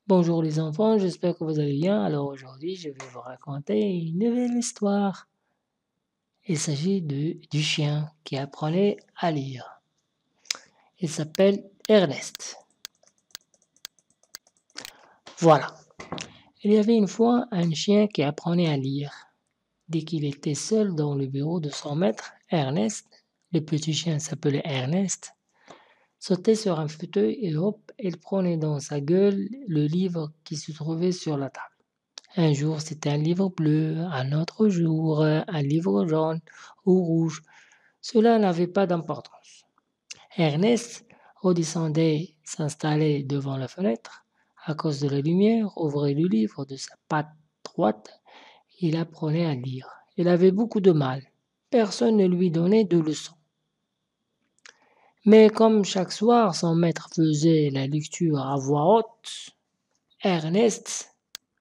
Bonjour les enfants, j'espère que vous allez bien. Alors aujourd'hui, je vais vous raconter une nouvelle histoire. Il s'agit du chien qui apprenait à lire. Il s'appelle Ernest. Voilà. Il y avait une fois un chien qui apprenait à lire. Dès qu'il était seul dans le bureau de son maître, Ernest, le petit chien s'appelait Ernest, sautait sur un fauteuil et hop, il prenait dans sa gueule le livre qui se trouvait sur la table. Un jour, c'était un livre bleu, un autre jour, un livre jaune ou rouge. Cela n'avait pas d'importance. Ernest redescendait, s'installait devant la fenêtre. À cause de la lumière, ouvrait le livre de sa patte droite. Il apprenait à lire. Il avait beaucoup de mal. Personne ne lui donnait de leçons. Mais comme chaque soir, son maître faisait la lecture à voix haute, Ernest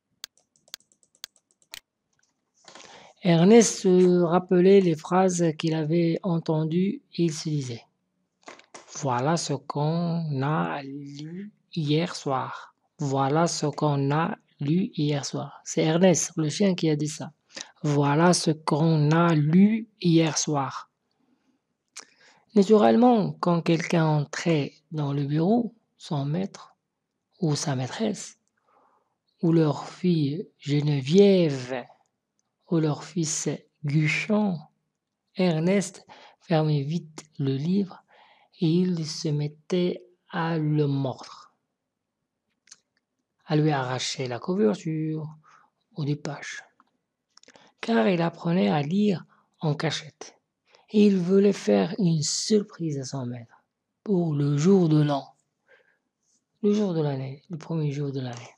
Ernest se rappelait les phrases qu'il avait entendues et il se disait: Voilà ce qu'on a lu hier soir. Voilà ce qu'on a lu hier soir. C'est Ernest, le chien, qui a dit ça. Voilà ce qu'on a lu hier soir. Naturellement, quand quelqu'un entrait dans le bureau, son maître ou sa maîtresse, ou leur fille Geneviève, ou leur fils Guchon, Ernest fermait vite le livre et il se mettait à le mordre, à lui arracher la couverture ou des pages, car il apprenait à lire en cachette. Et il voulait faire une surprise à son maître pour le jour de l'an, le jour de l'année, le premier jour de l'année.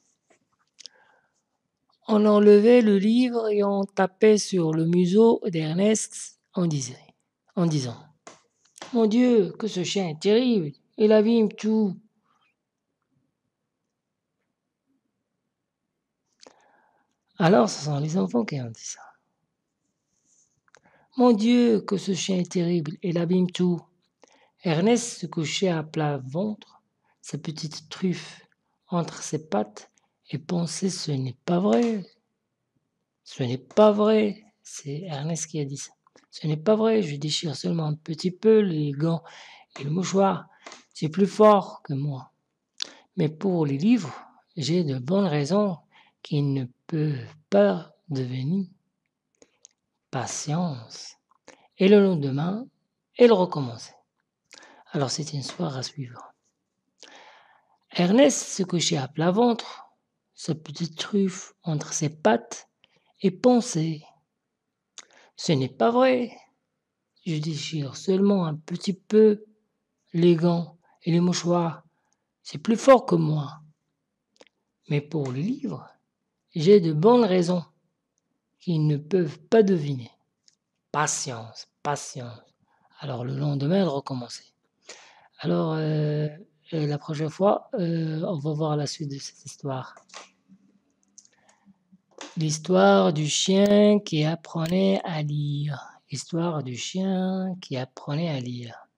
On enlevait le livre et on tapait sur le museau d'Ernest en disant: Mon Dieu, que ce chien est terrible, il abîme tout. Alors, ce sont les enfants qui ont dit ça. Mon Dieu, que ce chien est terrible, il abîme tout. Ernest se couchait à plat ventre, sa petite truffe entre ses pattes, et pensait: Ce n'est pas vrai. Ce n'est pas vrai. C'est Ernest qui a dit ça. Ce n'est pas vrai, je déchire seulement un petit peu les gants et le mouchoir. C'est plus fort que moi. Mais pour les livres, j'ai de bonnes raisons qui ne peuvent pas devenir. Patience. Et le lendemain, il recommençait. Alors c'était une soirée à suivre. Ernest se couchait à plat ventre, sa petite truffe entre ses pattes, et pensait: Ce n'est pas vrai. Je déchire seulement un petit peu les gants et les mouchoirs. C'est plus fort que moi. Mais pour les livres, j'ai de bonnes raisons qu'ils ne peuvent pas deviner. Patience, patience. Alors le lendemain, elle recommençait. Alors la prochaine fois, on va voir la suite de cette histoire. L'histoire du chien qui apprenait à lire. Histoire du chien qui apprenait à lire.